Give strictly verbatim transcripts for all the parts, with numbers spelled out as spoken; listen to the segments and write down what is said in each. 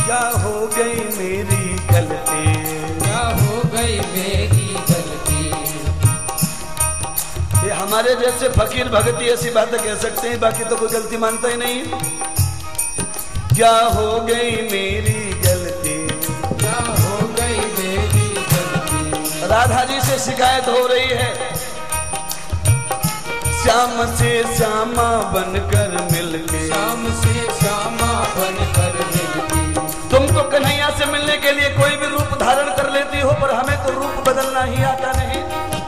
क्या हो गई मेरी गलती, क्या हो गई मेरी गलती। ये हमारे जैसे फकीर भगती ऐसी बातें कह सकते हैं, बाकी तो कोई गलती मानता ही नहीं। क्या हो गई मेरी गलती, क्या हो गई मेरी गलती। राधा जी से शिकायत हो रही है, श्याम से श्यामा बनकर मिलके, शाम से श्यामा बनकर मिलती। तुम तो कन्हैया से मिलने के लिए कोई भी रूप धारण कर लेती हो, पर हमें तो रूप बदलना ही आता नहीं।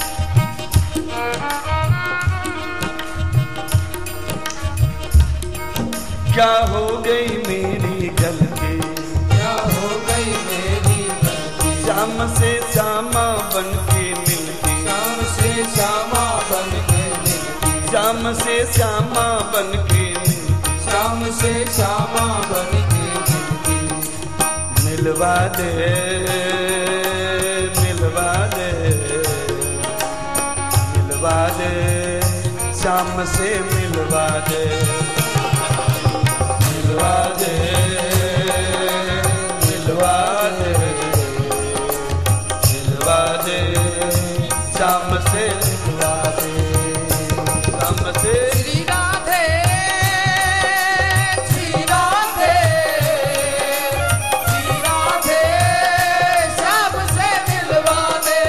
क्या हो गई मेरी गलती, क्या हो गई मेरी गलती। श्याम से श्यामा बनके मिलती, शाम से श्यामा बनकर मिलती। श्याम से श्यामा बनके मिलती, शाम से श्यामा बनकर मिलती। मिलवा दे मिलवा दे मिलवा दे, श्याम से मिलवा दे, मिलवा दे मिलवा दे मिलवा दे, श्याम से मिलवा दे, श्याम से। श्री राधे श्री राधे श्री राधे, श्याम से मिलवा दे।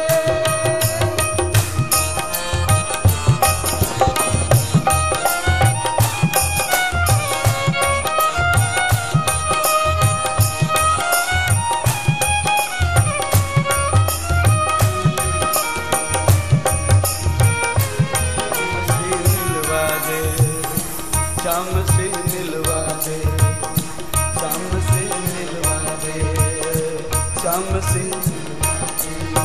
श्याम से मिलवा दे, श्याम से मिलवा दे, श्याम से मिलवा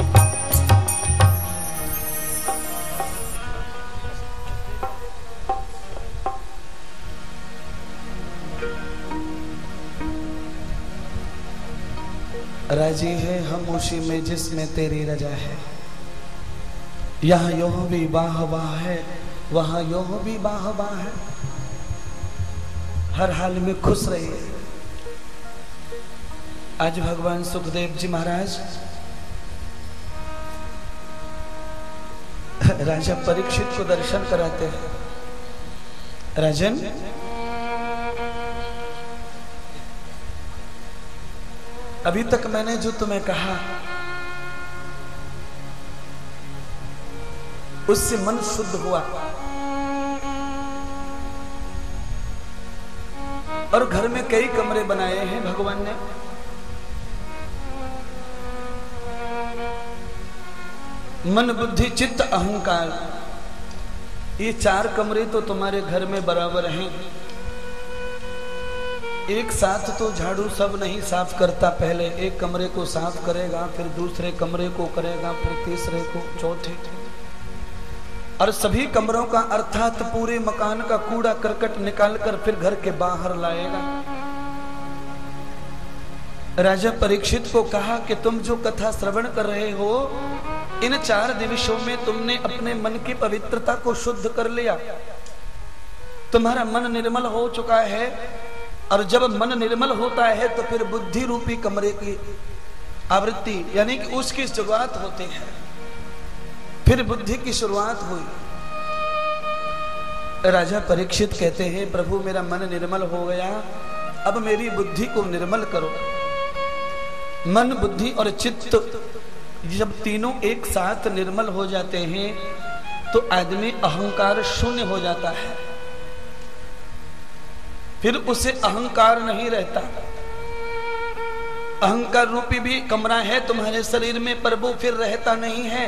दे। राजी है हम उसी में जिसमें तेरी रजा है, यहाँ यो भी बाह बाह है, वहां यो भी बाह बाह है। हर हाल में खुश रहिए। आज भगवान सुखदेव जी महाराज राजा परीक्षित को दर्शन कराते हैं। राजन, अभी तक मैंने जो तुम्हें कहा उससे मन शुद्ध हुआ, और घर में कई कमरे बनाए हैं भगवान ने। मन बुद्धि चित्त अहंकार, ये चार कमरे तो तुम्हारे घर में बराबर हैं। एक साथ तो झाड़ू सब नहीं साफ करता, पहले एक कमरे को साफ करेगा, फिर दूसरे कमरे को करेगा, फिर तीसरे को, चौथे, और सभी कमरों का अर्थात पूरे मकान का कूड़ा करकट निकालकर फिर घर के बाहर लाएगा। राजा परीक्षित को कहा कि तुम जो कथा श्रवण कर रहे हो, इन चार दिवसों में तुमने अपने मन की पवित्रता को शुद्ध कर लिया, तुम्हारा मन निर्मल हो चुका है। और जब मन निर्मल होता है तो फिर बुद्धि रूपी कमरे की आवृत्ति यानी कि उसकी शुरुआत होती है, फिर बुद्धि की शुरुआत हुई। राजा परीक्षित कहते हैं, प्रभु मेरा मन निर्मल हो गया, अब मेरी बुद्धि को निर्मल करो। मन, बुद्धि और चित्त जब तीनों एक साथ निर्मल हो जाते हैं तो आदमी अहंकार शून्य हो जाता है, फिर उसे अहंकार नहीं रहता। अहंकार रूपी भी कमरा है तुम्हारे शरीर में, पर वो फिर रहता नहीं है।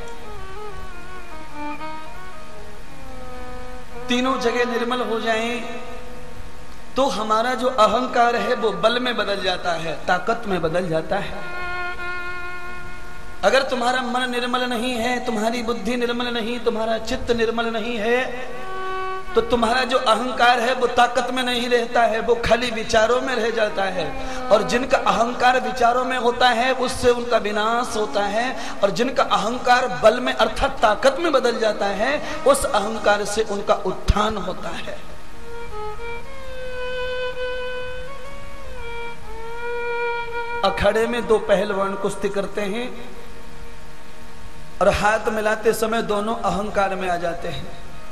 तीनों जगह निर्मल हो जाएं तो हमारा जो अहंकार है वो बल में बदल जाता है, ताकत में बदल जाता है। अगर तुम्हारा मन निर्मल नहीं है, तुम्हारी बुद्धि निर्मल नहीं, तुम्हारा चित्त निर्मल नहीं है, तो तुम्हारा जो अहंकार है वो ताकत में नहीं रहता है, वो खाली विचारों में रह जाता है। और जिनका अहंकार विचारों में होता है उससे उनका विनाश होता है, और जिनका अहंकार बल में अर्थात ताकत में बदल जाता है उस अहंकार से उनका उत्थान होता है। अखाड़े में दो पहलवान कुश्ती करते हैं और हाथ मिलाते समय दोनों अहंकार में आ जाते हैं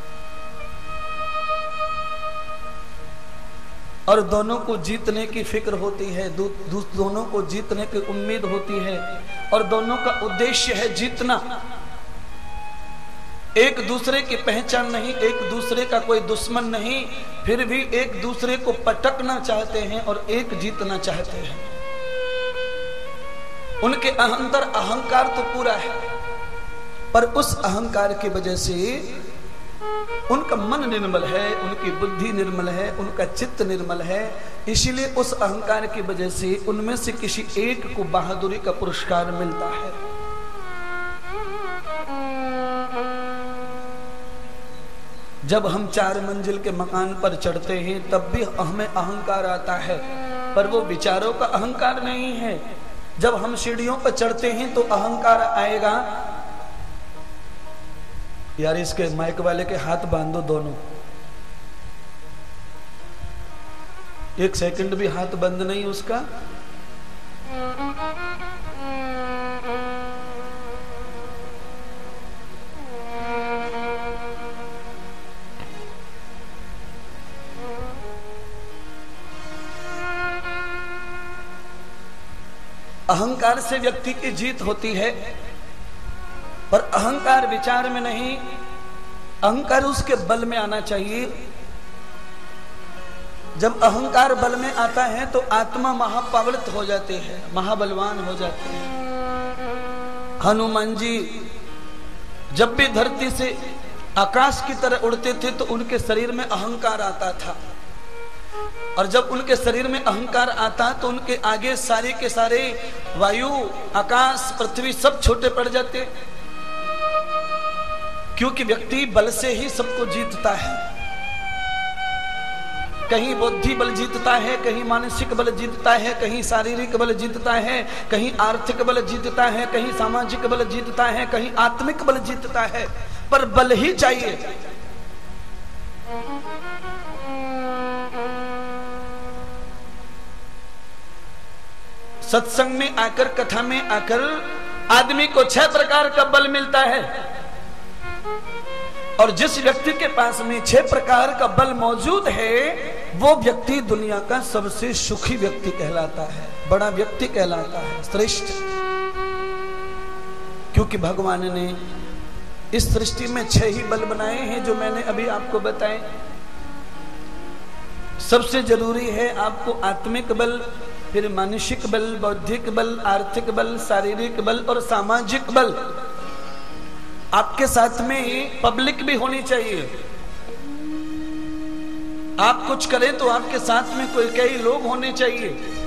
और दोनों को जीतने की फिक्र होती है, दो, दो, दोनों को जीतने की उम्मीद होती है और दोनों का उद्देश्य है जीतना। एक दूसरे की पहचान नहीं, एक दूसरे का कोई दुश्मन नहीं, फिर भी एक दूसरे को पटकना चाहते हैं और एक जीतना चाहते हैं। उनके अंदर अहंकार तो पूरा है, पर उस अहंकार की वजह से उनका मन निर्मल है, उनकी बुद्धि निर्मल है, उनका चित्त निर्मल है। इसीलिए उस अहंकार की वजह से उनमें से किसी एक को बहादुरी का पुरस्कार मिलता है। जब हम चार मंजिल के मकान पर चढ़ते हैं तब भी हमें अहंकार आता है, पर वो विचारों का अहंकार नहीं है। जब हम सीढ़ियों पर चढ़ते हैं तो अहंकार आएगा। यार इसके माइक वाले के हाथ बांधो दोनों, एक सेकंड भी हाथ बंद नहीं उसका। अहंकार से व्यक्ति की जीत होती है, पर अहंकार विचार में नहीं, अहंकार उसके बल में आना चाहिए। जब अहंकार बल में आता है तो आत्मा महापावलित हो जाती है, महाबलवान हो जाती है। हनुमान जी जब भी धरती से आकाश की तरह उड़ते थे तो उनके शरीर में अहंकार आता था, और जब उनके शरीर में अहंकार आता तो उनके आगे सारे के सारे वायु, आकाश, पृथ्वी सब छोटे पड़ जाते, क्योंकि व्यक्ति बल से ही सबको जीतता है। कहीं बुद्धि बल जीतता है, कहीं मानसिक बल जीतता है, कहीं शारीरिक बल जीतता है, कहीं आर्थिक बल जीतता है, कहीं सामाजिक बल जीतता है, कहीं आत्मिक बल जीतता है, पर बल ही चाहिए। सत्संग में आकर, कथा में आकर आदमी को छह प्रकार का बल मिलता है, और जिस व्यक्ति के पास में छह प्रकार का बल मौजूद है वो व्यक्ति दुनिया का सबसे सुखी व्यक्ति कहलाता है, बड़ा व्यक्ति कहलाता है, श्रेष्ठ। क्योंकि भगवान ने इस सृष्टि में छह ही बल बनाए हैं जो मैंने अभी आपको बताए। सबसे जरूरी है आपको आत्मिक बल, फिर मानसिक बल, बौद्धिक बल, आर्थिक बल, शारीरिक बल और सामाजिक बल। आपके साथ में पब्लिक भी होनी चाहिए। आप कुछ करें तो आपके साथ में कोई कई लोग होने चाहिए।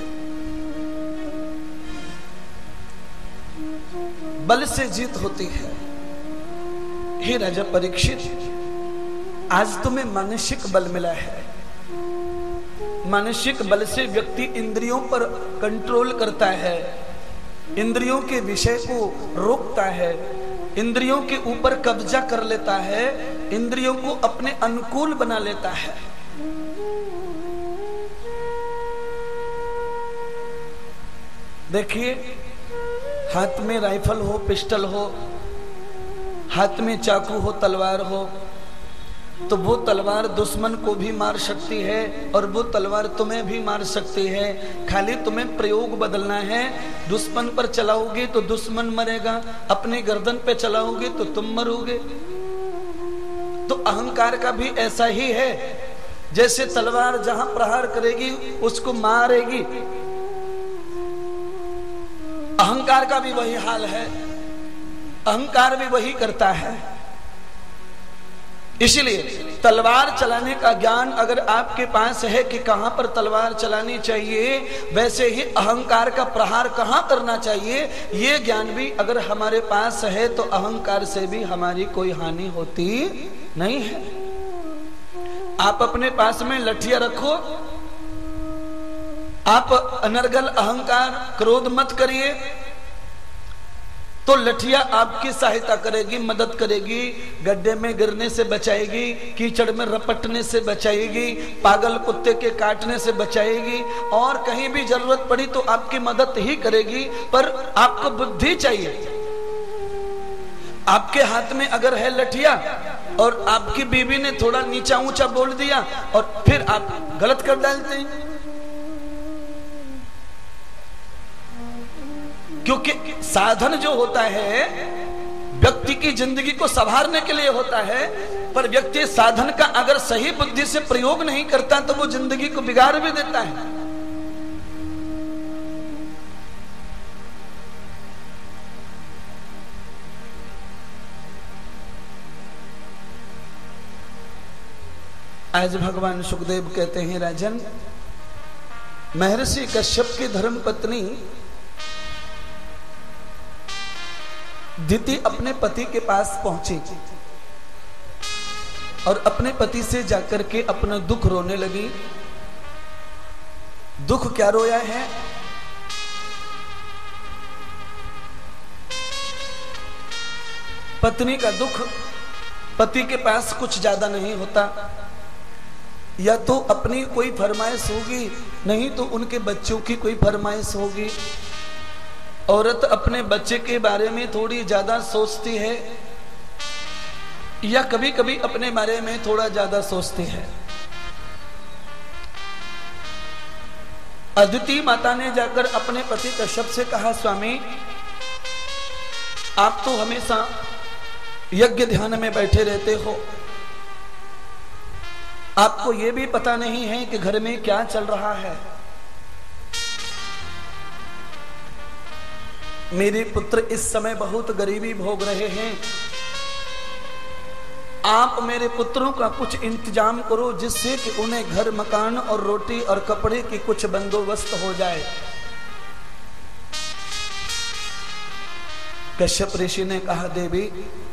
बल से जीत होती है। हे राजा परीक्षित, आज तुम्हें मानसिक बल मिला है। मानसिक बल से व्यक्ति इंद्रियों पर कंट्रोल करता है, इंद्रियों के विषय को रोकता है, इंद्रियों के ऊपर कब्जा कर लेता है, इंद्रियों को अपने अनुकूल बना लेता है। देखिए, हाथ में राइफल हो, पिस्टल हो, हाथ में चाकू हो, तलवार हो, तो वो तलवार दुश्मन को भी मार सकती है और वो तलवार तुम्हें भी मार सकती है। खाली तुम्हें प्रयोग बदलना है। दुश्मन पर चलाओगे तो दुश्मन मरेगा, अपनी गर्दन पे चलाओगे तो तुम मरोगे। तो अहंकार का भी ऐसा ही है, जैसे तलवार जहां प्रहार करेगी उसको मारेगी, अहंकार का भी वही हाल है। अहंकार भी वही करता है। इसलिए तलवार चलाने का ज्ञान अगर आपके पास है कि कहां पर तलवार चलानी चाहिए, वैसे ही अहंकार का प्रहार कहां करना चाहिए, ये ज्ञान भी अगर हमारे पास है तो अहंकार से भी हमारी कोई हानि होती नहीं है। आप अपने पास में लठिया रखो, आप अनर्गल अहंकार, क्रोध मत करिए, तो लठिया आपकी सहायता करेगी, मदद करेगी, गड्ढे में गिरने से बचाएगी, कीचड़ में रपटने से बचाएगी, पागल कुत्ते के काटने से बचाएगी, और कहीं भी जरूरत पड़ी तो आपकी मदद ही करेगी। पर आपको बुद्धि चाहिए। आपके हाथ में अगर है लठिया और आपकी बीवी ने थोड़ा नीचा ऊंचा बोल दिया और फिर आप गलत कर डालते हैं, क्योंकि साधन जो होता है व्यक्ति की जिंदगी को संवारने के लिए होता है, पर व्यक्ति साधन का अगर सही बुद्धि से प्रयोग नहीं करता तो वो जिंदगी को बिगाड़ भी देता है। आज भगवान सुखदेव कहते हैं, राजन, महर्षि कश्यप की धर्म पत्नी दिति अपने पति के पास पहुंची और अपने पति से जाकर के अपना दुख रोने लगी। दुख क्या रोया है? पत्नी का दुख पति के पास कुछ ज्यादा नहीं होता, या तो अपनी कोई फरमाइश होगी, नहीं तो उनके बच्चों की कोई फरमाइश होगी। औरत अपने बच्चे के बारे में थोड़ी ज्यादा सोचती है, या कभी कभी अपने बारे में थोड़ा ज्यादा सोचती है। अदिति माता ने जाकर अपने पति कश्यप से कहा, स्वामी, आप तो हमेशा यज्ञ ध्यान में बैठे रहते हो, आपको यह भी पता नहीं है कि घर में क्या चल रहा है। मेरे पुत्र इस समय बहुत गरीबी भोग रहे हैं, आप मेरे पुत्रों का कुछ इंतजाम करो जिससे कि उन्हें घर मकान और रोटी और कपड़े की कुछ बंदोबस्त हो जाए। कश्यप ऋषि ने कहा, देवी,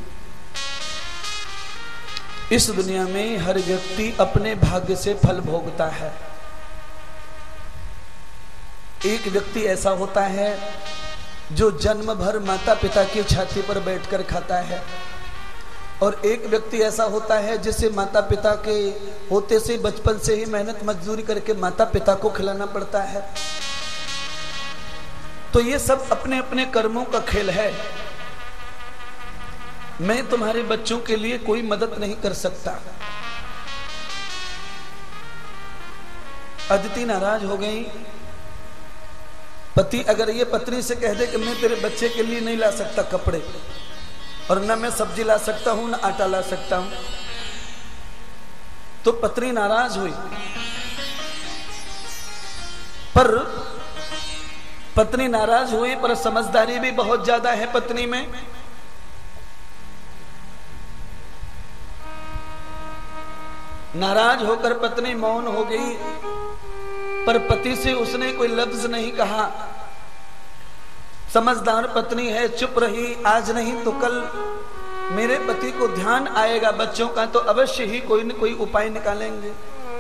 इस दुनिया में हर व्यक्ति अपने भाग्य से फल भोगता है। एक व्यक्ति ऐसा होता है जो जन्म भर माता पिता की छाती पर बैठकर खाता है, और एक व्यक्ति ऐसा होता है जिसे माता पिता के होते से बचपन से ही मेहनत मजदूरी करके माता पिता को खिलाना पड़ता है। तो ये सब अपने अपने कर्मों का खेल है। मैं तुम्हारे बच्चों के लिए कोई मदद नहीं कर सकता। अदिति नाराज हो गई। पति अगर ये पत्नी से कह दे कि मैं तेरे बच्चे के लिए नहीं ला सकता कपड़े, और न मैं सब्जी ला सकता हूं न आटा ला सकता हूं, तो पत्नी नाराज हुई। पर पत्नी नाराज हुई पर समझदारी भी बहुत ज्यादा है पत्नी में। नाराज होकर पत्नी मौन हो गई, पर पति से उसने कोई लफ्ज नहीं कहा। समझदार पत्नी है, चुप रही। आज नहीं तो कल मेरे पति को ध्यान आएगा बच्चों का, तो अवश्य ही कोई न कोई उपाय निकालेंगे।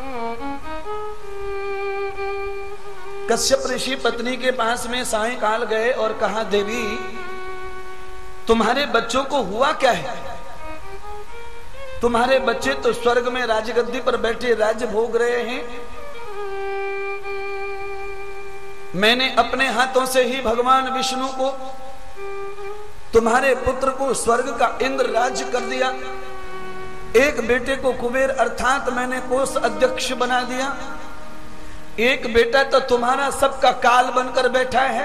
कश्यप ऋषि पत्नी के पास में सायंकाल गए और कहा, देवी, तुम्हारे बच्चों को हुआ क्या है? तुम्हारे बच्चे तो स्वर्ग में राजगद्दी पर बैठे राज्य भोग रहे हैं। मैंने अपने हाथों से ही भगवान विष्णु को, तुम्हारे पुत्र को स्वर्ग का इंद्र राज्य कर दिया। एक बेटे को कुबेर अर्थात मैंने कोष अध्यक्ष बना दिया। एक बेटा तो तुम्हारा सबका काल बनकर बैठा है।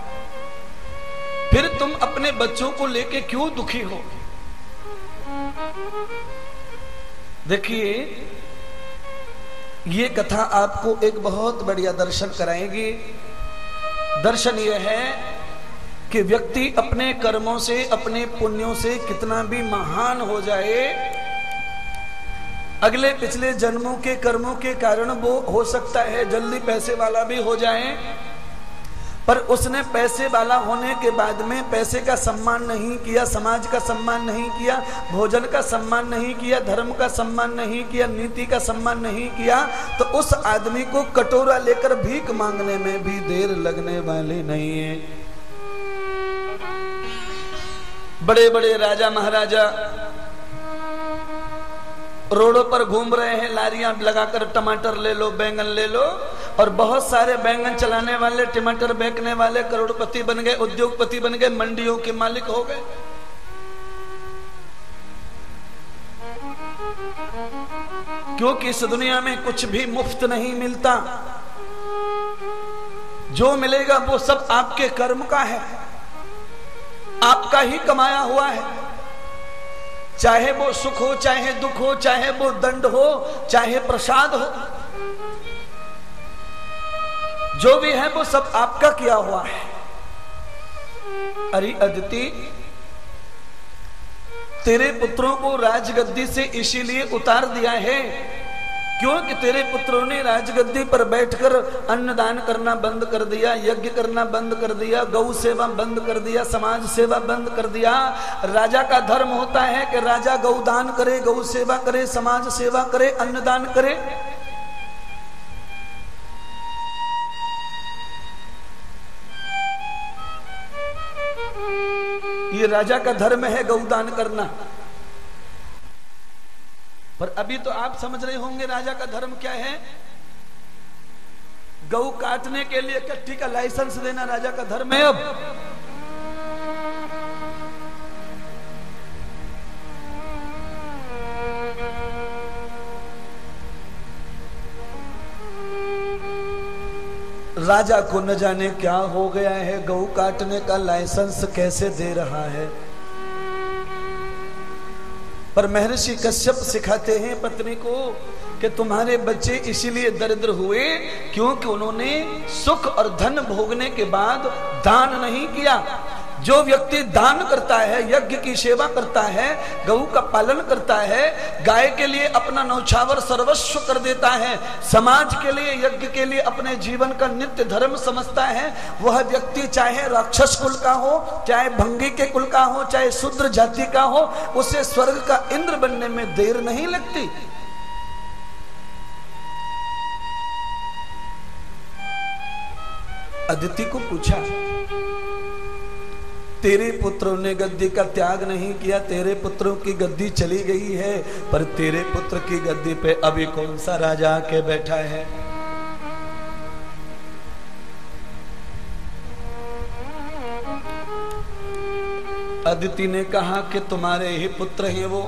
फिर तुम अपने बच्चों को लेके क्यों दुखी हो? देखिए, ये कथा आपको एक बहुत बढ़िया दर्शन कराएगी। दर्शन यह है कि व्यक्ति अपने कर्मों से, अपने पुण्यों से कितना भी महान हो जाए, अगले पिछले जन्मों के कर्मों के कारण वो हो सकता है जल्दी पैसे वाला भी हो जाए, पर उसने पैसे वाला होने के बाद में पैसे का सम्मान नहीं किया, समाज का सम्मान नहीं किया, भोजन का सम्मान नहीं किया, धर्म का सम्मान नहीं किया, नीति का सम्मान नहीं किया, तो उस आदमी को कटोरा लेकर भीख मांगने में भी देर लगने वाली नहीं है। बड़े बड़े राजा महाराजा रोडों पर घूम रहे हैं, लारियां लगाकर टमाटर ले लो, बैंगन ले लो, और बहुत सारे बैंगन चलाने वाले, टमाटर बेचने वाले करोड़पति बन गए, उद्योगपति बन गए, मंडियों के मालिक हो गए। क्योंकि इस दुनिया में कुछ भी मुफ्त नहीं मिलता, जो मिलेगा वो सब आपके कर्म का है, आपका ही कमाया हुआ है। चाहे वो सुख हो, चाहे दुख हो, चाहे वो दंड हो, चाहे प्रसाद हो, जो भी है वो सब आपका किया हुआ है। अरे अदिति, तेरे पुत्रों को राजगद्दी से इसीलिए उतार दिया है क्योंकि तेरे पुत्रों ने राजगद्दी पर बैठकर अन्नदान करना बंद कर दिया, यज्ञ करना बंद कर दिया, गौ सेवा बंद कर दिया, समाज सेवा बंद कर दिया। राजा का धर्म होता है कि राजा गौदान करे, गौ सेवा करे, समाज सेवा करे, अन्नदान करे। ये राजा का धर्म है गौदान करना। पर अभी तो आप समझ रहे होंगे राजा का धर्म क्या है। गौ काटने के लिए कट्टी का लाइसेंस देना राजा का धर्म है। अब राजा को न जाने क्या हो गया है, गौ काटने का लाइसेंस कैसे दे रहा है। पर महर्षि कश्यप सिखाते हैं पत्नी को कि तुम्हारे बच्चे इसीलिए दरिद्र हुए क्योंकि उन्होंने सुख और धन भोगने के बाद दान नहीं किया। जो व्यक्ति दान करता है, यज्ञ की सेवा करता है, गौ का पालन करता है, गाय के लिए अपना नौछावर सर्वस्व कर देता है, समाज के लिए, यज्ञ के लिए अपने जीवन का नित्य धर्म समझता है, वह व्यक्ति चाहे राक्षस कुल का हो, चाहे भंगी के कुल का हो, चाहे शूद्र जाति का हो, उसे स्वर्ग का इंद्र बनने में देर नहीं लगती। अदिति को पूछा, तेरे पुत्रों ने गद्दी का त्याग नहीं किया, तेरे पुत्रों की गद्दी चली गई है, पर तेरे पुत्र की गद्दी पे अभी कौन सा राजा आके बैठा है। अदिति ने कहा कि तुम्हारे ही पुत्र हैं वो।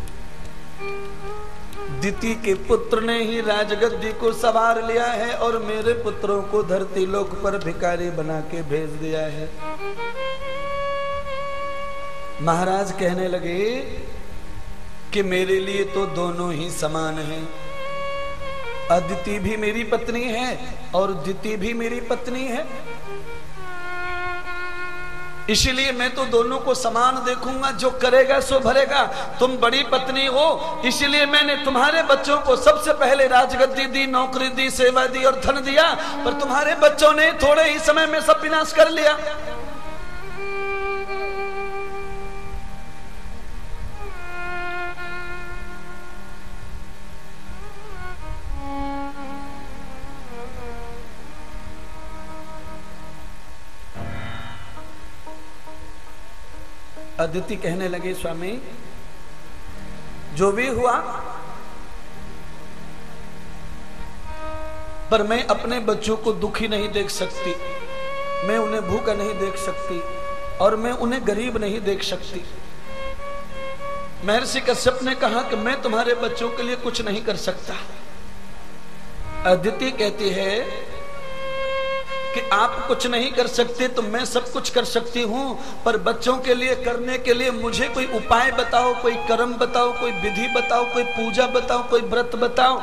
दिति के पुत्र ने ही राजगद्दी को सवार लिया है और मेरे पुत्रों को धरती लोक पर भिखारी बना के भेज दिया है। महाराज कहने लगे कि मेरे लिए तो दोनों ही समान हैं। अदिति भी मेरी पत्नी है और दिति भी मेरी पत्नी है, इसीलिए मैं तो दोनों को समान देखूंगा। जो करेगा सो भरेगा। तुम बड़ी पत्नी हो, इसीलिए मैंने तुम्हारे बच्चों को सबसे पहले राजगद्दी दी, नौकरी दी, सेवा दी और धन दिया, पर तुम्हारे बच्चों ने थोड़े ही समय में सब विनाश कर लिया। अदिति कहने लगे, स्वामी जो भी हुआ, पर मैं अपने बच्चों को दुखी नहीं देख सकती, मैं उन्हें भूखा नहीं देख सकती और मैं उन्हें गरीब नहीं देख सकती। महर्षि कश्यप ने कहा कि मैं तुम्हारे बच्चों के लिए कुछ नहीं कर सकता। अदिति कहती है कि आप कुछ नहीं कर सकते तो मैं सब कुछ कर सकती हूं, पर बच्चों के लिए करने के लिए मुझे कोई उपाय बताओ, कोई कर्म बताओ, कोई विधि बताओ, कोई पूजा बताओ, कोई व्रत बताओ।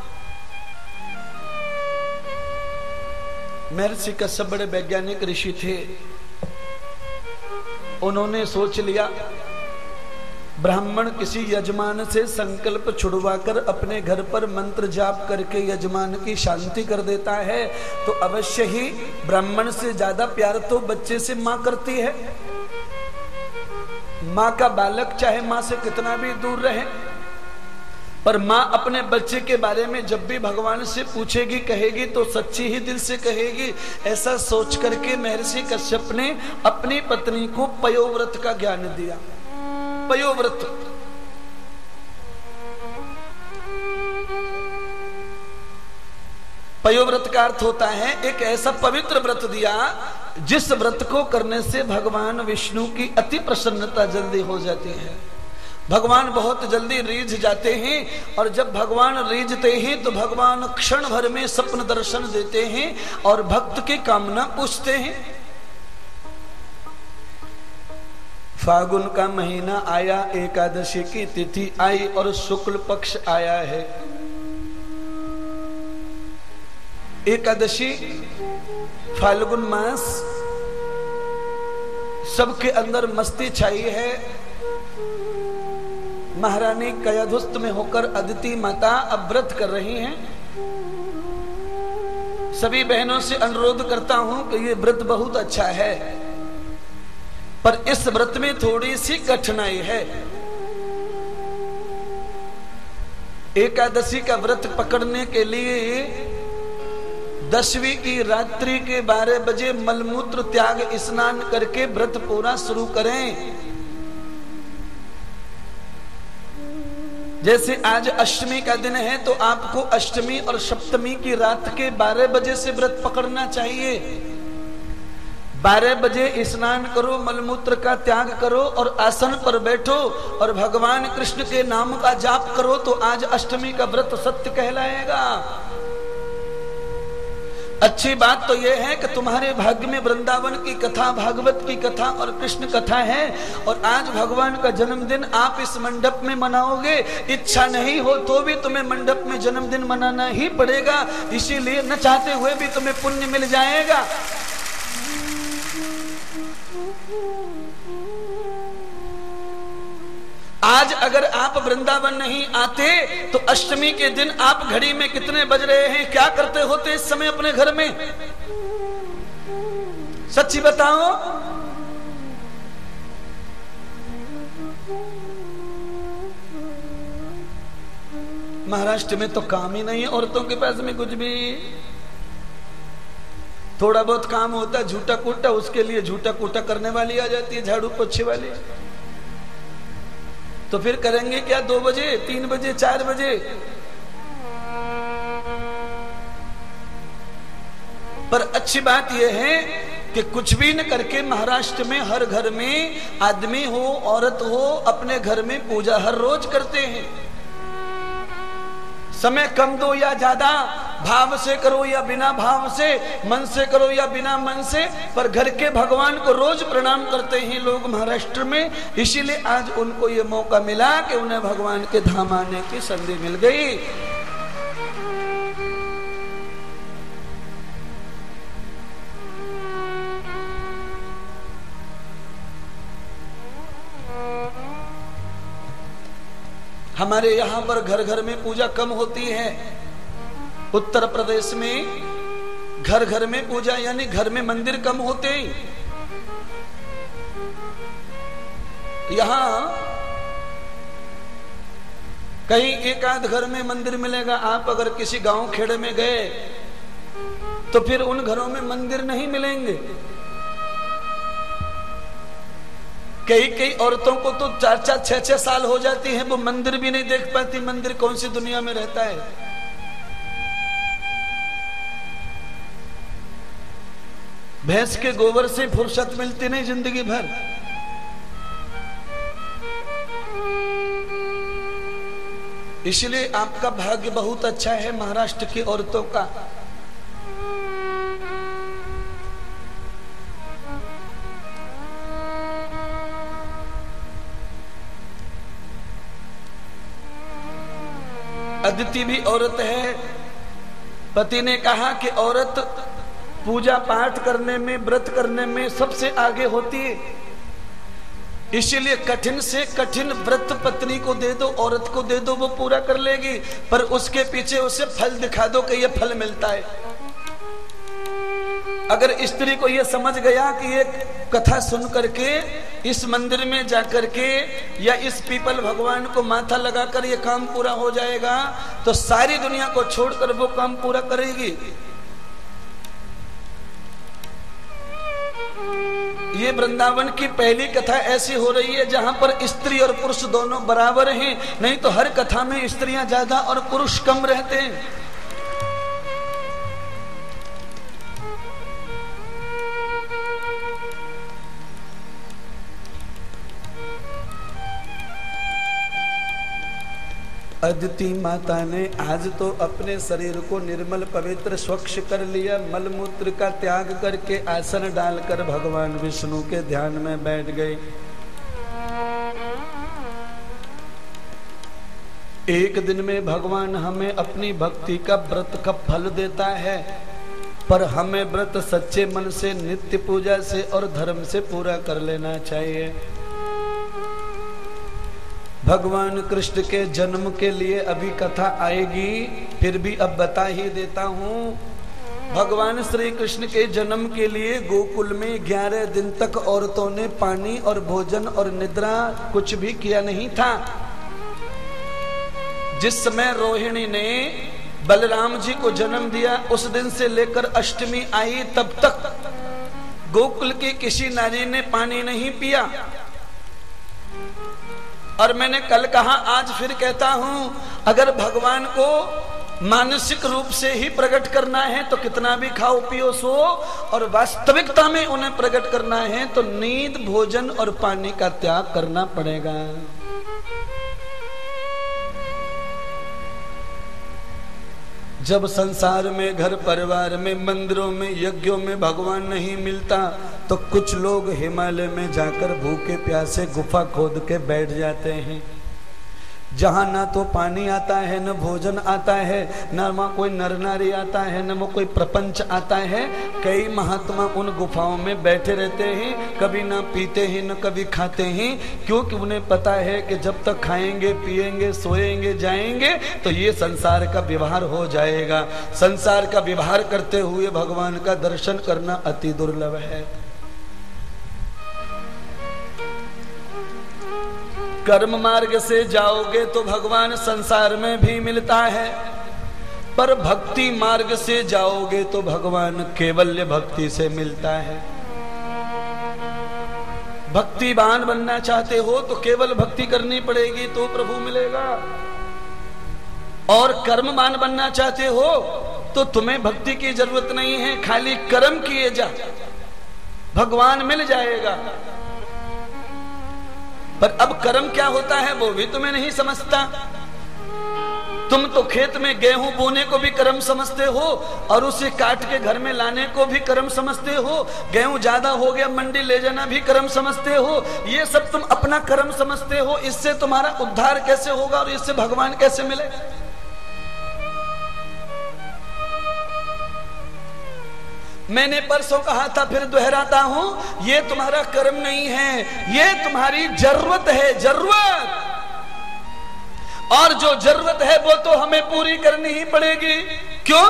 महर्षि कश्यप बड़े वैज्ञानिक ऋषि थे। उन्होंने सोच लिया, ब्राह्मण किसी यजमान से संकल्प छुड़वाकर अपने घर पर मंत्र जाप करके यजमान की शांति कर देता है तो अवश्य ही ब्राह्मण से ज्यादा प्यार तो बच्चे से मां करती है। मां का बालक चाहे मां से कितना भी दूर रहे, पर माँ अपने बच्चे के बारे में जब भी भगवान से पूछेगी कहेगी तो सच्ची ही दिल से कहेगी। ऐसा सोच करके महर्षि कश्यप ने अपनी पत्नी को पयोव्रत का ज्ञान दिया। पयोव्रत पयोव्रत का अर्थ होता है एक ऐसा पवित्र व्रत दिया जिस व्रत को करने से भगवान विष्णु की अति प्रसन्नता जल्दी हो जाती है। भगवान बहुत जल्दी रीझ जाते हैं और जब भगवान रीझते हैं तो भगवान क्षण भर में स्वप्न दर्शन देते हैं और भक्त की कामना पूछते हैं। फागुन का महीना आया, एकादशी की तिथि आई और शुक्ल पक्ष आया है। एकादशी फाल्गुन मास, सबके अंदर मस्ती छाई है। महारानी कयाधुस्त में होकर अदिति माता अब व्रत कर रही हैं। सभी बहनों से अनुरोध करता हूं कि ये व्रत बहुत अच्छा है, पर इस व्रत में थोड़ी सी कठिनाई है। एकादशी का व्रत पकड़ने के लिए दसवीं की रात्रि के बारह बजे मलमूत्र त्याग स्नान करके व्रत पूरा शुरू करें। जैसे आज अष्टमी का दिन है तो आपको अष्टमी और सप्तमी की रात के बारह बजे से व्रत पकड़ना चाहिए। बारह बजे स्नान करो, मलमूत्र का त्याग करो और आसन पर बैठो और भगवान कृष्ण के नाम का जाप करो तो आज अष्टमी का व्रत सत्य कहलाएगा। अच्छी बात तो यह है कि तुम्हारे भाग्य में वृंदावन की कथा, भागवत की कथा और कृष्ण कथा है और आज भगवान का जन्मदिन आप इस मंडप में मनाओगे। इच्छा नहीं हो तो भी तुम्हें मंडप में जन्मदिन मनाना ही पड़ेगा, इसीलिए न चाहते हुए भी तुम्हें पुण्य मिल जाएगा। आज अगर आप वृंदावन नहीं आते तो अष्टमी के दिन आप घड़ी में कितने बज रहे हैं, क्या करते होते इस समय अपने घर में? सच्ची बताओ। महाराष्ट्र में तो काम ही नहीं है औरतों के पास में कुछ भी। थोड़ा बहुत काम होता है झूठा कूटा, उसके लिए झूठा कूटा करने वाली आ जाती है, झाड़ू पोछे वाली। तो फिर करेंगे क्या? दो बजे, तीन बजे, चार बजे। पर अच्छी बात यह है कि कुछ भी न करके महाराष्ट्र में हर घर में आदमी हो औरत हो अपने घर में पूजा हर रोज करते हैं। समय कम दो या ज्यादा, भाव से करो या बिना भाव से, मन से करो या बिना मन से, पर घर के भगवान को रोज प्रणाम करते हैं लोग महाराष्ट्र में। इसीलिए आज उनको ये मौका मिला कि उन्हें भगवान के धाम आने की संधि मिल गई। हमारे यहां पर घर घर में पूजा कम होती है। उत्तर प्रदेश में घर घर में पूजा, यानी घर में मंदिर कम होते हैं। यहां कहीं एक आध घर में मंदिर मिलेगा। आप अगर किसी गांव खेड़े में गए तो फिर उन घरों में मंदिर नहीं मिलेंगे। कई कई औरतों को तो चार चार छह छह साल हो जाती है, वो मंदिर भी नहीं देख पाती। मंदिर कौन सी दुनिया में रहता है? भैंस के गोबर से फुर्सत मिलती नहीं जिंदगी भर। इसलिए आपका भाग्य बहुत अच्छा है महाराष्ट्र की औरतों का। अदिति भी औरत है। पति ने कहा कि औरत पूजा पाठ करने में, व्रत करने में सबसे आगे होती है। इसीलिए कठिन से कठिन व्रत पत्नी को दे दो, औरत को दे दो, वो पूरा कर लेगी। पर उसके पीछे उसे फल दिखा दो कि ये फल मिलता है। अगर स्त्री को यह समझ गया कि ये कथा सुन करके इस मंदिर में जाकर के या इस पीपल भगवान को माथा लगाकर ये काम पूरा हो जाएगा, तो सारी दुनिया को छोड़कर वो काम पूरा करेगी। ये वृंदावन की पहली कथा ऐसी हो रही है जहां पर स्त्री और पुरुष दोनों बराबर हैं, नहीं तो हर कथा में स्त्रियां ज्यादा और पुरुष कम रहते हैं। अदिति माता ने आज तो अपने शरीर को निर्मल पवित्र स्वच्छ कर लिया, मलमूत्र का त्याग करके आसन डालकर भगवान विष्णु के ध्यान में बैठ गए। एक दिन में भगवान हमें अपनी भक्ति का व्रत का फल देता है, पर हमें व्रत सच्चे मन से नित्य पूजा से और धर्म से पूरा कर लेना चाहिए। भगवान कृष्ण के जन्म के लिए अभी कथा आएगी, फिर भी अब बता ही देता हूँ। भगवान श्री कृष्ण के जन्म के लिए गोकुल में ग्यारह दिन तक औरतों ने पानी और भोजन और निद्रा कुछ भी किया नहीं था। जिस समय रोहिणी ने बलराम जी को जन्म दिया, उस दिन से लेकर अष्टमी आई तब तक गोकुल की किसी नारी ने पानी नहीं पिया। और मैंने कल कहा, आज फिर कहता हूं, अगर भगवान को मानसिक रूप से ही प्रकट करना है तो कितना भी खाओ पियो सो, और वास्तविकता में उन्हें प्रकट करना है तो नींद, भोजन और पानी का त्याग करना पड़ेगा। जब संसार में, घर परिवार में, मंदिरों में, यज्ञों में भगवान नहीं मिलता तो कुछ लोग हिमालय में जाकर भूखे प्यासे गुफा खोद के बैठ जाते हैं, जहां ना तो पानी आता है, न भोजन आता है, न वहां कोई नर नारी आता है, न वो कोई प्रपंच आता है। कई महात्मा उन गुफाओं में बैठे रहते हैं, कभी ना पीते हैं न कभी खाते हैं, क्योंकि उन्हें पता है कि जब तक खाएंगे, पिएंगे, सोएंगे, जाएंगे तो ये संसार का व्यवहार हो जाएगा। संसार का व्यवहार करते हुए भगवान का दर्शन करना अति दुर्लभ है। कर्म मार्ग से जाओगे तो भगवान संसार में भी मिलता है, पर भक्ति मार्ग से जाओगे तो भगवान केवल्य भक्ति से मिलता है। भक्तिवान बनना चाहते हो तो केवल भक्ति करनी पड़ेगी तो प्रभु मिलेगा, और कर्मवान बनना चाहते हो तो तुम्हें भक्ति की जरूरत नहीं है, खाली कर्म किए जा, भगवान मिल जाएगा। पर अब कर्म क्या होता है वो भी तुम्हें नहीं समझता। तुम तो खेत में गेहूं बोने को भी कर्म समझते हो, और उसे काट के घर में लाने को भी कर्म समझते हो। गेहूं ज्यादा हो गया मंडी ले जाना भी कर्म समझते हो। ये सब तुम अपना कर्म समझते हो। इससे तुम्हारा उद्धार कैसे होगा और इससे भगवान कैसे मिलेगा? मैंने परसों कहा था, फिर दोहराता हूं, ये तुम्हारा कर्म नहीं है, ये तुम्हारी जरूरत है, जरूरत। और जो जरूरत है वो तो हमें पूरी करनी ही पड़ेगी। क्यों?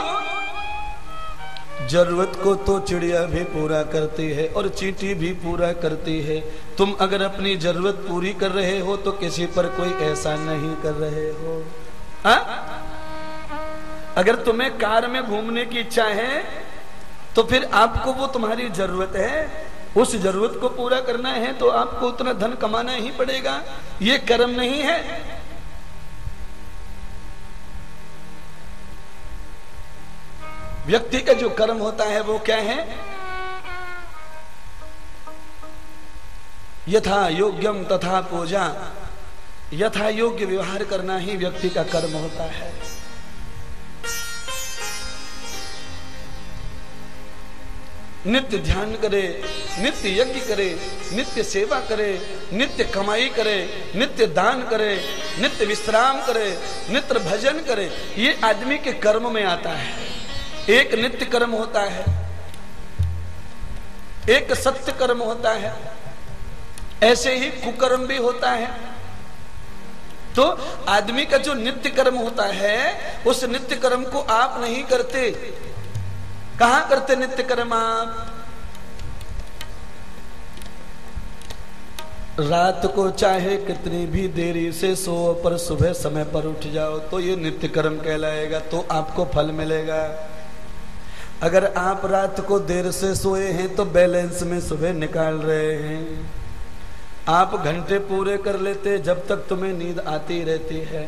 जरूरत को तो चिड़िया भी पूरा करती है और चींटी भी पूरा करती है। तुम अगर अपनी जरूरत पूरी कर रहे हो तो किसी पर कोई एहसान नहीं कर रहे हो। हा? अगर तुम्हें कार में घूमने की इच्छा है तो फिर आपको वो तुम्हारी जरूरत है, उस जरूरत को पूरा करना है तो आपको उतना धन कमाना ही पड़ेगा। ये कर्म नहीं है। व्यक्ति का जो कर्म होता है वो क्या है? यथा योग्यम तथा पूजा, यथा योग्य व्यवहार करना ही व्यक्ति का कर्म होता है। नित्य ध्यान करे, नित्य यज्ञ करे, नित्य सेवा करे, नित्य कमाई करे, नित्य दान करे, नित्य विश्राम करे, नित्य भजन करे, ये आदमी के कर्म में आता है। एक नित्य कर्म होता है, एक सत्य कर्म होता है, ऐसे ही कुकर्म भी होता है। तो आदमी का जो नित्य कर्म होता है, उस नित्य कर्म को आप नहीं करते, कहां करते नित्य कर्म आप? रात को चाहे कितनी भी देरी से सो, पर सुबह समय पर उठ जाओ तो ये नित्य कर्म कहलाएगा, तो आपको फल मिलेगा। अगर आप रात को देर से सोए हैं तो बैलेंस में सुबह निकाल रहे हैं। आप घंटे पूरे कर लेते जब तक तुम्हें नींद आती रहती है।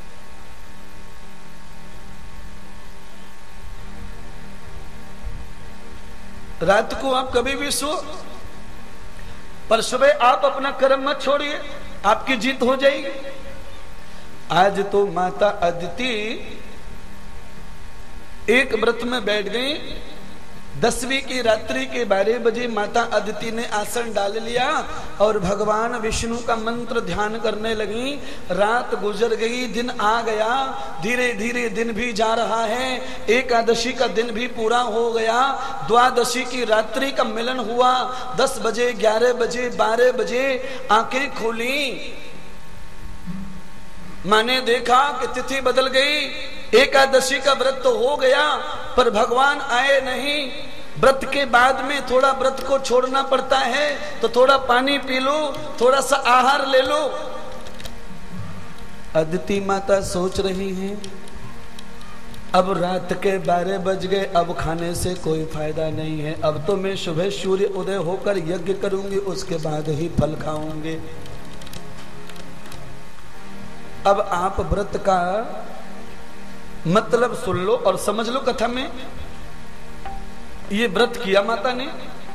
रात को आप कभी भी सो, पर सुबह आप अपना कर्म मत छोड़िए, आपकी जीत हो जाएगी। आज तो माता अदिति एक व्रत में बैठ गई। दसवीं की रात्रि के बारह बजे माता अदिति ने आसन डाल लिया और भगवान विष्णु का मंत्र ध्यान करने लगी। रात गुजर गई, दिन आ गया, धीरे धीरे दिन भी जा रहा है। एकादशी का दिन भी पूरा हो गया। द्वादशी की रात्रि का मिलन हुआ। दस बजे, ग्यारह बजे, बारह बजे आंखें खोली। मैंने देखा कि तिथि बदल गई। एकादशी का व्रत तो हो गया, पर भगवान आए नहीं। व्रत के बाद में थोड़ा व्रत को छोड़ना पड़ता है, तो थोड़ा पानी पी लो, थोड़ा सा आहार ले लो। अदिति माता सोच रही हैं, अब रात के बारह बज गए, अब खाने से कोई फायदा नहीं है। अब तो मैं सुबह सूर्य उदय होकर यज्ञ करूंगी, उसके बाद ही फल खाऊंगी। अब आप व्रत का मतलब सुन लो और समझ लो कथा में। ये व्रत किया माता ने।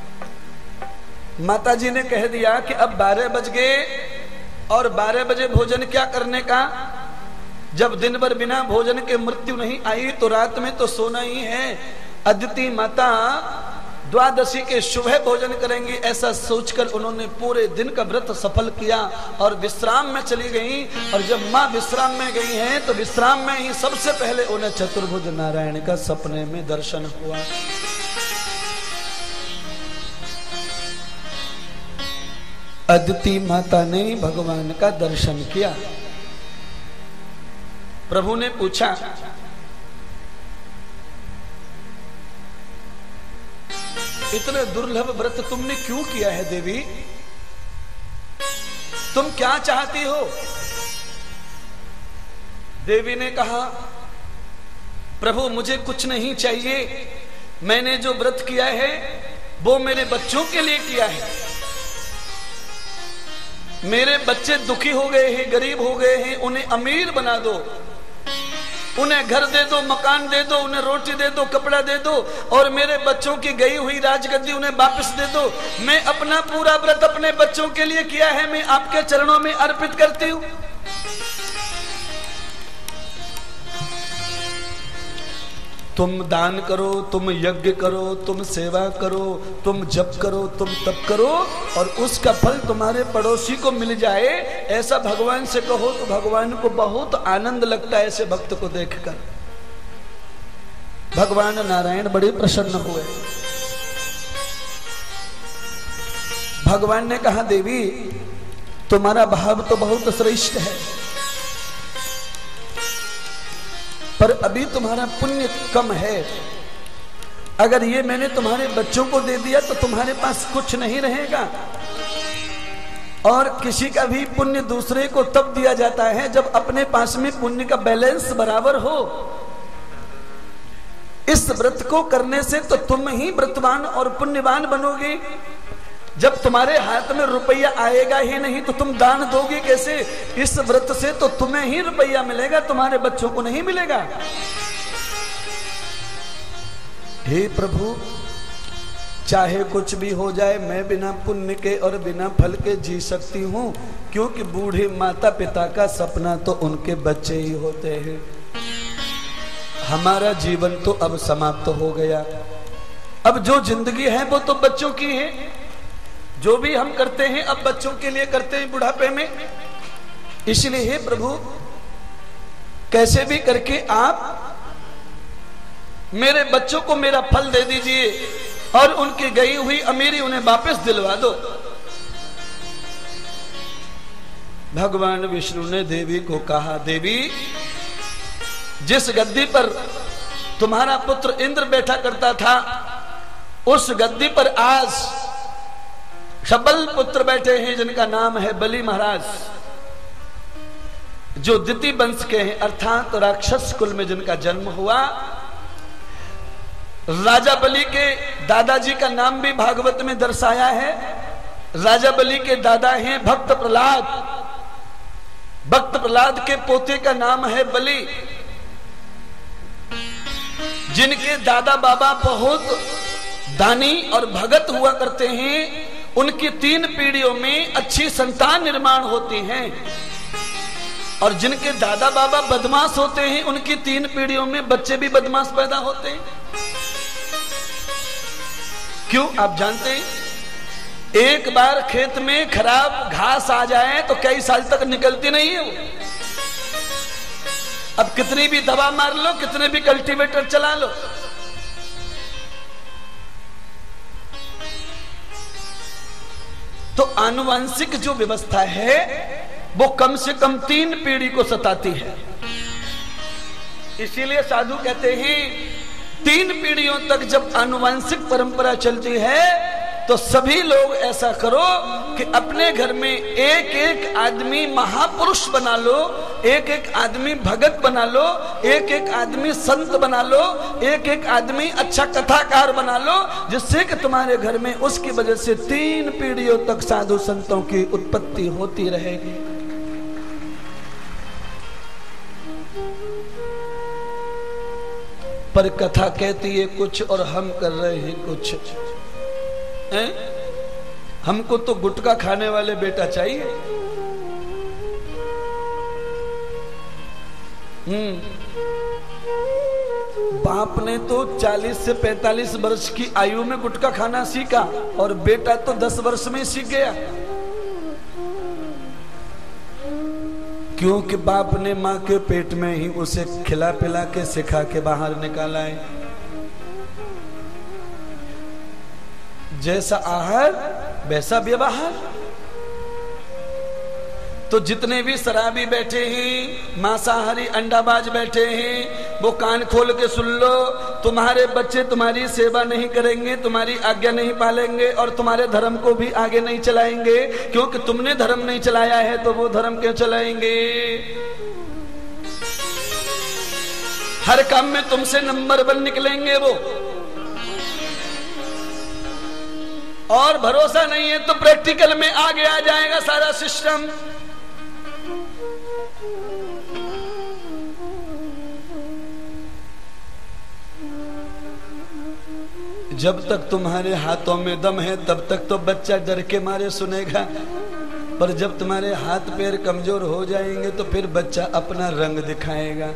माता जी ने कह दिया कि अब बारह बज गए और बारह बजे भोजन क्या करने का। जब दिन भर बिना भोजन के मृत्यु नहीं आई तो रात में तो सोना ही है। अदिति माता द्वादशी के सुबह भोजन करेंगी, ऐसा सोचकर उन्होंने पूरे दिन का व्रत सफल किया और विश्राम में चली गई। और जब माँ विश्राम में गई हैं तो विश्राम में ही सबसे पहले उन्हें चतुर्भुज नारायण का सपने में दर्शन हुआ। अदिति माता ने भगवान का दर्शन किया। प्रभु ने पूछा, इतने दुर्लभ व्रत तुमने क्यों किया है देवी? तुम क्या चाहती हो? देवी ने कहा, प्रभु मुझे कुछ नहीं चाहिए। मैंने जो व्रत किया है वो मेरे बच्चों के लिए किया है। मेरे बच्चे दुखी हो गए हैं, गरीब हो गए हैं, उन्हें अमीर बना दो। उन्हें घर दे दो, मकान दे दो, उन्हें रोटी दे दो, कपड़ा दे दो, और मेरे बच्चों की गई हुई राजगद्दी उन्हें वापस दे दो। मैं अपना पूरा व्रत अपने बच्चों के लिए किया है, मैं आपके चरणों में अर्पित करती हूं। तुम दान करो, तुम यज्ञ करो, तुम सेवा करो, तुम जप करो, तुम तप करो, और उसका फल तुम्हारे पड़ोसी को मिल जाए, ऐसा भगवान से कहो तो भगवान को बहुत आनंद लगता है ऐसे भक्त को देखकर। भगवान नारायण बड़े प्रसन्न हुए। भगवान ने कहा, देवी तुम्हारा भाव तो बहुत श्रेष्ठ है, पर अभी तुम्हारा पुण्य कम है। अगर ये मैंने तुम्हारे बच्चों को दे दिया तो तुम्हारे पास कुछ नहीं रहेगा। और किसी का भी पुण्य दूसरे को तब दिया जाता है जब अपने पास में पुण्य का बैलेंस बराबर हो। इस व्रत को करने से तो तुम ही व्रतवान और पुण्यवान बनोगे। जब तुम्हारे हाथ में रुपया आएगा ही नहीं तो तुम दान दोगे कैसे? इस व्रत से तो तुम्हें ही रुपया मिलेगा, तुम्हारे बच्चों को नहीं मिलेगा। हे प्रभु, चाहे कुछ भी हो जाए, मैं बिना पुण्य के और बिना फल के जी सकती हूँ, क्योंकि बूढ़े माता पिता का सपना तो उनके बच्चे ही होते हैं। हमारा जीवन तो अब समाप्त हो गया। अब जो जिंदगी है वो तो बच्चों की है। जो भी हम करते हैं अब बच्चों के लिए करते हैं बुढ़ापे में। इसलिए हे प्रभु, कैसे भी करके आप मेरे बच्चों को मेरा फल दे दीजिए और उनकी गई हुई अमीरी उन्हें वापस दिलवा दो। भगवान विष्णु ने देवी को कहा, देवी जिस गद्दी पर तुम्हारा पुत्र इंद्र बैठा करता था, उस गद्दी पर आज शबल पुत्र बैठे हैं जिनका नाम है बलि महाराज, जो दिति वंश के हैं, अर्थात राक्षस कुल में जिनका जन्म हुआ। राजा बलि के दादाजी का नाम भी भागवत में दर्शाया है। राजा बलि के दादा हैं भक्त प्रहलाद, भक्त प्रहलाद के पोते का नाम है बलि। जिनके दादा बाबा बहुत दानी और भगत हुआ करते हैं, उनकी तीन पीढ़ियों में अच्छी संतान निर्माण होती है। और जिनके दादा बाबा बदमाश होते हैं, उनकी तीन पीढ़ियों में बच्चे भी बदमाश पैदा होते हैं। क्यों आप जानते हैं? एक बार खेत में खराब घास आ जाए तो कई साल तक निकलती नहीं है वो। अब कितनी भी दवा मार लो, कितने भी कल्टीवेटर चला लो, तो आनुवंशिक जो व्यवस्था है वो कम से कम तीन पीढ़ी को सताती है। इसीलिए साधु कहते हैं तीन पीढ़ियों तक जब आनुवंशिक परंपरा चलती है तो सभी लोग ऐसा करो कि अपने घर में एक एक आदमी महापुरुष बना लो, एक एक आदमी भगत बना लो, एक एक आदमी संत बना लो, एक एक आदमी अच्छा कथाकार बना लो, जिससे कि तुम्हारे घर में उसकी वजह से तीन पीढ़ियों तक साधु संतों की उत्पत्ति होती रहेगी। पर कथा कहती है कुछ और हम कर रहे हैं कुछ। हैं? हमको तो गुटखा खाने वाले बेटा चाहिए। हम्म बाप ने तो चालीस से पैंतालीस वर्ष की आयु में गुटखा खाना सीखा और बेटा तो दस वर्ष में सीख गया। क्योंकि बाप ने मां के पेट में ही उसे खिला पिला के सिखा के बाहर निकाला है। जैसा आहार वैसा व्यवहार। तो जितने भी शराबी बैठे हैं, मांसाहारी अंडाबाज बैठे हैं, वो कान खोल के सुन लो। तुम्हारे बच्चे तुम्हारी सेवा नहीं करेंगे, तुम्हारी आज्ञा नहीं पालेंगे और तुम्हारे धर्म को भी आगे नहीं चलाएंगे, क्योंकि तुमने धर्म नहीं चलाया है तो वो धर्म क्यों चलाएंगे। हर काम में तुमसे नंबर वन निकलेंगे वो, और भरोसा नहीं है तो प्रैक्टिकल में आगे आ जाएगा सारा सिस्टम। जब तक तुम्हारे हाथों में दम है तब तक तो बच्चा डर के मारे सुनेगा, पर जब तुम्हारे हाथ पैर कमजोर हो जाएंगे तो फिर बच्चा अपना रंग दिखाएगा।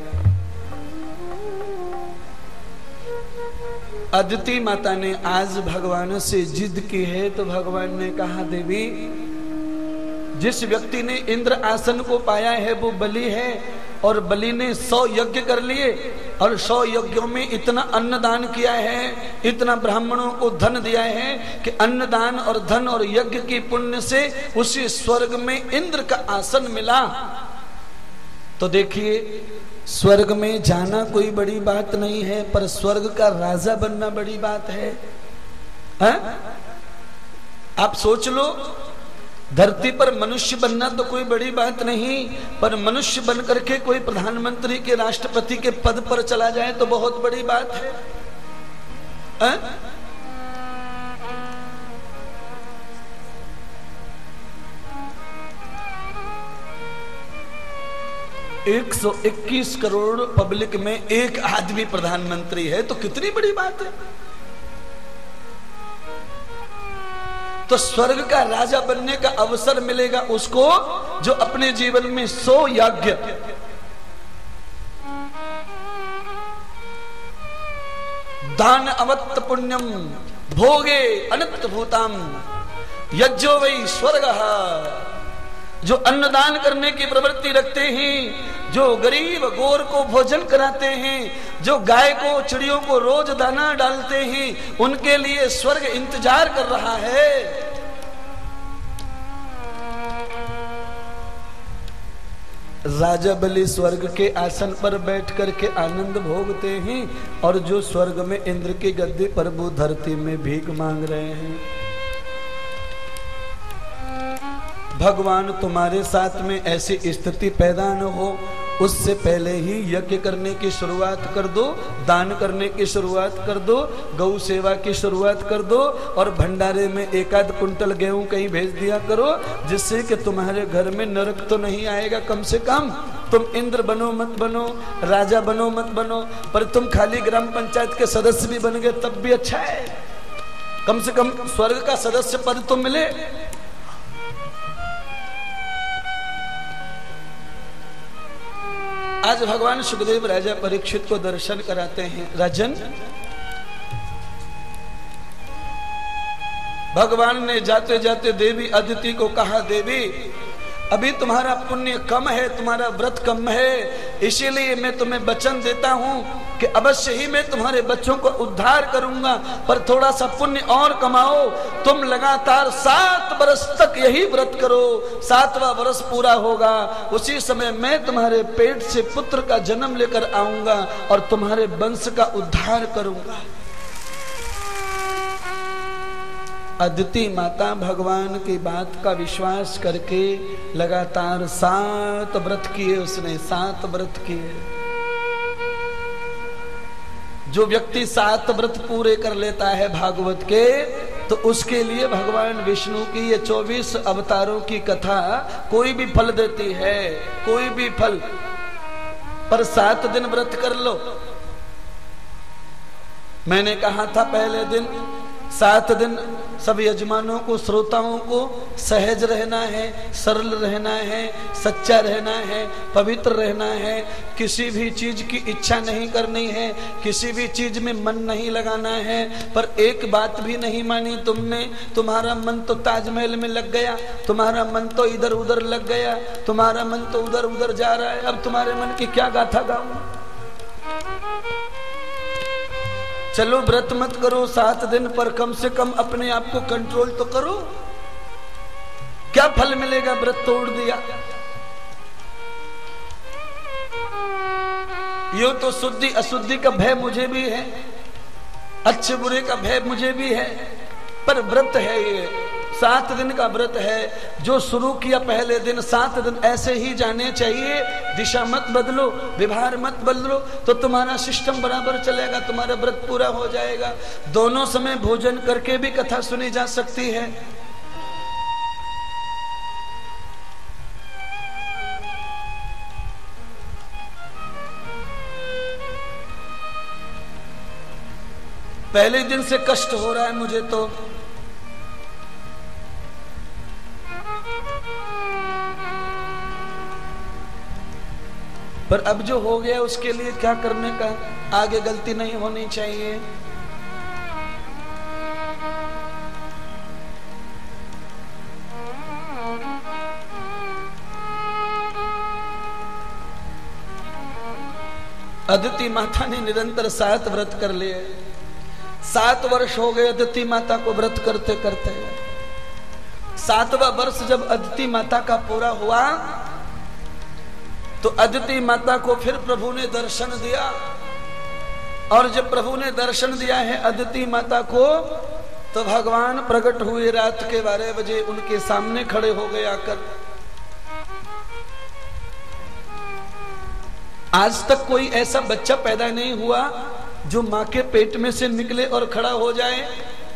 अदिति माता ने आज भगवान से जिद की है तो भगवान ने कहा देवी, जिस व्यक्ति ने इंद्र आसन को पाया है वो बलि है, और बलि ने सौ यज्ञ कर लिए और सौ यज्ञों में इतना अन्नदान किया है, इतना ब्राह्मणों को धन दिया है कि अन्नदान और धन और यज्ञ की पुण्य से उसी स्वर्ग में इंद्र का आसन मिला। तो देखिए, स्वर्ग में जाना कोई बड़ी बात नहीं है, पर स्वर्ग का राजा बनना बड़ी बात है, है? आप सोच लो, धरती पर मनुष्य बनना तो कोई बड़ी बात नहीं, पर मनुष्य बन करके कोई प्रधानमंत्री के राष्ट्रपति के पद पर चला जाए तो बहुत बड़ी बात है, है? एक सौ इक्कीस करोड़ पब्लिक में एक आदमी प्रधानमंत्री है तो कितनी बड़ी बात है। तो स्वर्ग का राजा बनने का अवसर मिलेगा उसको जो अपने जीवन में सौ यज्ञ, दान अवत्त पुण्यम भोगे अनंत भूताम यज्ञो वै स्वर्ग, जो अन्नदान करने की प्रवृत्ति रखते हैं, जो गरीब गोर को भोजन कराते हैं, जो गाय को चिड़ियों को रोज दाना डालते हैं, उनके लिए स्वर्ग इंतजार कर रहा है। राजा बलि स्वर्ग के आसन पर बैठ करके आनंद भोगते हैं और जो स्वर्ग में इंद्र की गद्दी पर वो धरती में भीख मांग रहे हैं। भगवान तुम्हारे साथ में ऐसी स्थिति पैदा न हो, उससे पहले ही यज्ञ करने की शुरुआत कर दो, दान करने की शुरुआत कर दो, गौ सेवा की शुरुआत कर दो और भंडारे में एकाध कुंटल गेहूं कहीं भेज दिया करो, जिससे कि तुम्हारे घर में नरक तो नहीं आएगा। कम से कम तुम इंद्र बनो मत बनो, राजा बनो मत बनो, पर तुम खाली ग्राम पंचायत के सदस्य भी बन गए तब भी अच्छा है। कम से कम स्वर्ग का सदस्य पद तो मिले। आज भगवान सुखदेव राजा परीक्षित को दर्शन कराते हैं। राजन, भगवान ने जाते जाते देवी अदिति को कहा, देवी अभी तुम्हारा पुण्य कम है, तुम्हारा व्रत कम है, इसीलिए मैं तुम्हें वचन देता हूं कि अवश्य ही मैं तुम्हारे बच्चों को उद्धार करूंगा, पर थोड़ा सा पुण्य और कमाओ। तुम लगातार सात वर्ष तक यही व्रत करो, सातवां वर्ष पूरा होगा, उसी समय मैं तुम्हारे पेट से पुत्र का जन्म लेकर आऊंगा और तुम्हारे वंश का उद्धार करूंगा। अदिति माता भगवान की बात का विश्वास करके लगातार सात व्रत किए, उसने सात व्रत किए। जो व्यक्ति सात व्रत पूरे कर लेता है भागवत के, तो उसके लिए भगवान विष्णु की ये चौबीस अवतारों की कथा कोई भी फल देती है, कोई भी फल। पर सात दिन व्रत कर लो। मैंने कहा था पहले दिन, सात दिन सब यजमानों को, श्रोताओं को सहज रहना है, सरल रहना है, सच्चा रहना है, पवित्र रहना है, किसी भी चीज की इच्छा नहीं करनी है, किसी भी चीज में मन नहीं लगाना है। पर एक बात भी नहीं मानी तुमने, तुम्हारा मन तो ताजमहल में लग गया, तुम्हारा मन तो इधर उधर लग गया, तुम्हारा मन तो उधर उधर जा रहा है। अब तुम्हारे मन की क्या गाथा गाऊं? चलो व्रत मत करो सात दिन, पर कम से कम अपने आप को कंट्रोल तो करो। क्या फल मिलेगा? व्रत तोड़ दिया। यो तो शुद्धि अशुद्धि का भय मुझे भी है, अच्छे बुरे का भय मुझे भी है, पर व्रत है ये, सात दिन का व्रत है। जो शुरू किया पहले दिन, सात दिन ऐसे ही जाने चाहिए। दिशा मत बदलो, व्यवहार मत बदलो, तो तुम्हारा सिस्टम बराबर चलेगा, तुम्हारा व्रत पूरा हो जाएगा। दोनों समय भोजन करके भी कथा सुनी जा सकती है। पहले दिन से कष्ट हो रहा है मुझे तो, पर अब जो हो गया उसके लिए क्या करने का, आगे गलती नहीं होनी चाहिए। अदिति माता ने निरंतर सात व्रत कर लिए। सात वर्ष हो गए अदिति माता को व्रत करते करते। सातवां वर्ष जब अदिति माता का पूरा हुआ तो अदिति माता को फिर प्रभु ने दर्शन दिया, और जब प्रभु ने दर्शन दिया है अदिति माता को, तो भगवान प्रकट हुए रात के बारह बजे, उनके सामने खड़े हो गए आकर। आज तक कोई ऐसा बच्चा पैदा नहीं हुआ जो मां के पेट में से निकले और खड़ा हो जाए,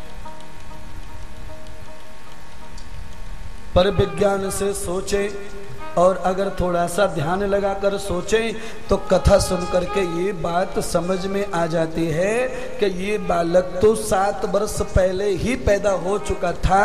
पर विज्ञान से सोचे और अगर थोड़ा सा ध्यान लगाकर सोचें तो कथा सुन करके ये बात समझ में आ जाती है कि ये बालक तो सात वर्ष पहले ही पैदा हो चुका था,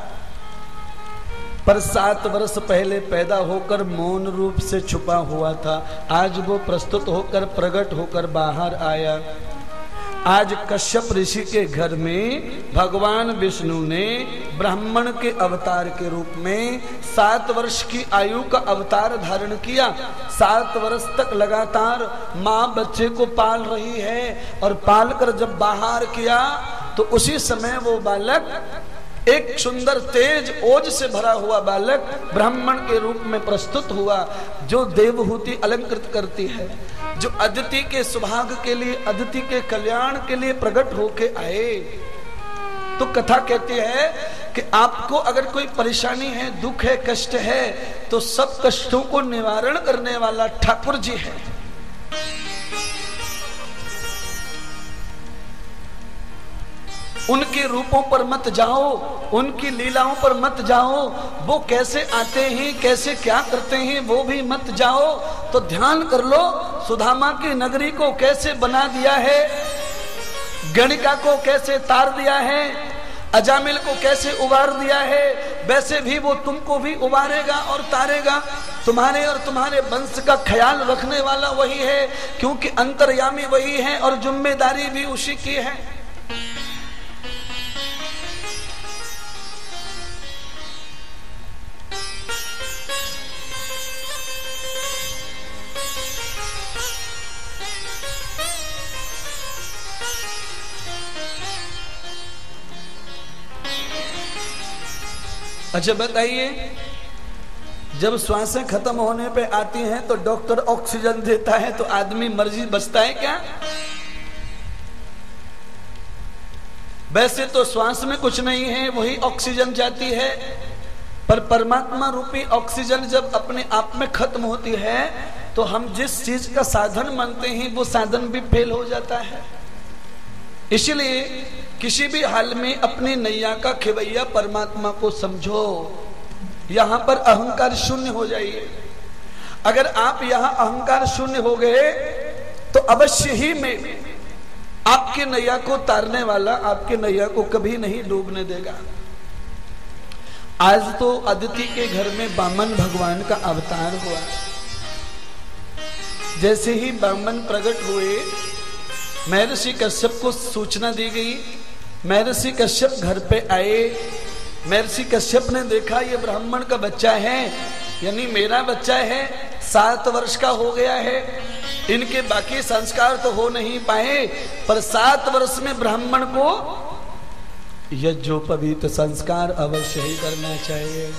पर सात वर्ष पहले पैदा होकर मौन रूप से छुपा हुआ था। आज वो प्रस्तुत होकर, प्रकट होकर बाहर आया। आज कश्यप ऋषि के घर में भगवान विष्णु ने ब्राह्मण के अवतार के रूप में सात वर्ष की आयु का अवतार धारण किया। सात वर्ष तक लगातार माँ बच्चे को पाल रही है, और पालकर जब बाहर किया तो उसी समय वो बालक एक सुंदर तेज ओज से भरा हुआ बालक ब्राह्मण के रूप में प्रस्तुत हुआ, जो देवहूति अलंकृत करती है, जो अदिति के सुभाग के लिए, अदिति के कल्याण के लिए प्रकट होके आए। तो कथा कहती है कि आपको अगर कोई परेशानी है, दुख है, कष्ट है, तो सब कष्टों को निवारण करने वाला ठाकुर जी है। उनके रूपों पर मत जाओ, उनकी लीलाओं पर मत जाओ, वो कैसे आते हैं, कैसे क्या करते हैं वो भी मत जाओ। तो ध्यान कर लो, सुदामा की नगरी को कैसे बना दिया है, गणिका को कैसे तार दिया है, अजामिल को कैसे उबार दिया है, वैसे भी वो तुमको भी उबारेगा और तारेगा। तुम्हारे और तुम्हारे वंश का ख्याल रखने वाला वही है, क्योंकि अंतर्यामी वही है और जिम्मेदारी भी उसी की है। अच्छा बताइए, जब श्वासें खत्म होने पे आती हैं तो डॉक्टर ऑक्सीजन देता है, तो आदमी मर्जी बचता है क्या? वैसे तो श्वास में कुछ नहीं है, वही ऑक्सीजन जाती है, पर परमात्मा रूपी ऑक्सीजन जब अपने आप में खत्म होती है तो हम जिस चीज का साधन मानते हैं वो साधन भी फेल हो जाता है। इसलिए किसी भी हाल में अपने नैया का खेवैया परमात्मा को समझो, यहां पर अहंकार शून्य हो जाइए। अगर आप यहां अहंकार शून्य हो गए तो अवश्य ही में आपके नैया को तारने वाला आपके नैया को कभी नहीं डूबने देगा। आज तो अदिति के घर में वामन भगवान का अवतार हुआ। जैसे ही वामन प्रकट हुए, महर्षि कश्यप को सूचना दी गई। महर्षि कश्यप घर पे आए। महर्षि कश्यप ने देखा ये ब्राह्मण का बच्चा है, यानी मेरा बच्चा है, सात वर्ष का हो गया है। इनके बाकी संस्कार तो हो नहीं पाए, पर सात वर्ष में ब्राह्मण को यज्ञोपवीत संस्कार अवश्य ही करना चाहिए।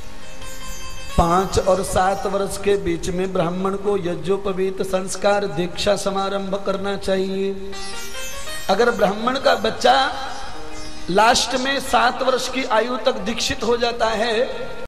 पांच और सात वर्ष के बीच में ब्राह्मण को यज्ञोपवीत संस्कार दीक्षा समारंभ करना चाहिए। अगर ब्राह्मण का बच्चा लास्ट में सात वर्ष की आयु तक दीक्षित हो जाता है